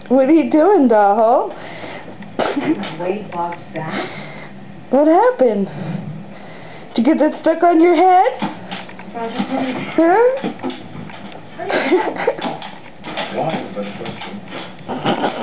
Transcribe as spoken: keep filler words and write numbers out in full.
What are you doing, Dahoe? Weight loss back. What happened? Did you get that stuck on your head? Huh? Why? That's the question.